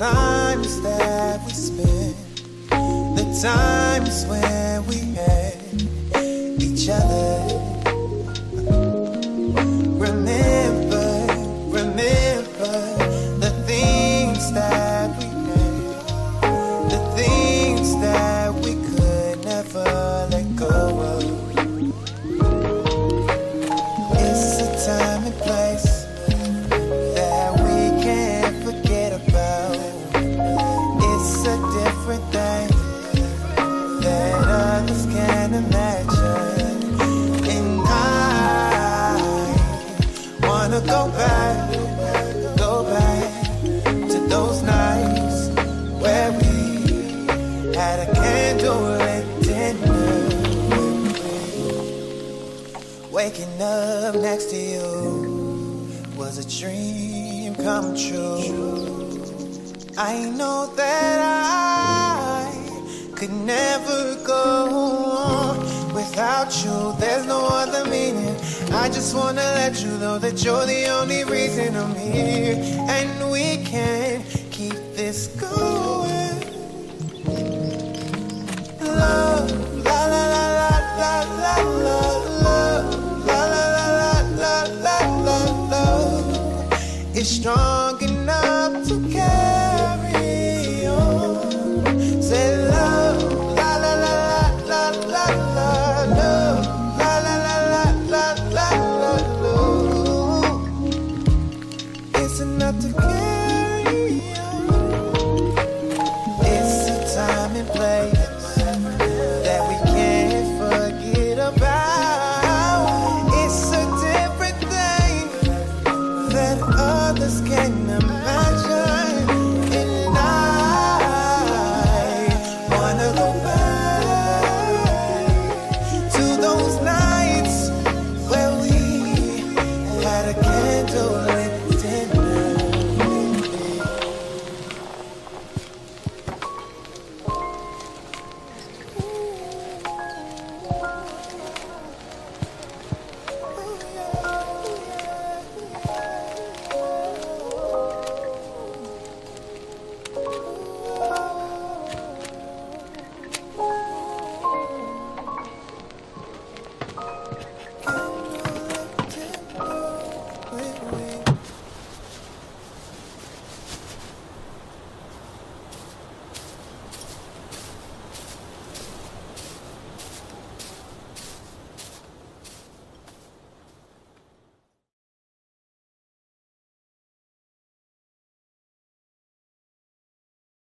times that we spent, the times when we had each other. Remember the things that we had, the things that we could never let go of. It's a time and place that we can't forget about. It's a different thing that others can't imagine. And I wanna go back to those nights where we had a candlelit dinner. Waking up next to you was a dream come true. I know that I could never go on without you. There's no other meaning. I just wanna let you know that you're the only reason I'm here, and we can keep this going. Love, la la la la la la la, love, la la la la la la la, it's strong enough to carry on. Say love, la la la la la la, love, la la la la la la la, it's enough to carry on. It's a time and place